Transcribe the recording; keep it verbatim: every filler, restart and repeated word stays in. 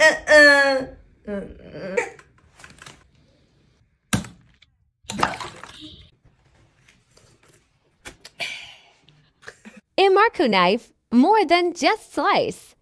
Uh, uh. Imarku knife, more than just slice.